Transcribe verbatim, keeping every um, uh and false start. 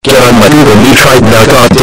Get on my Google Meet right now. God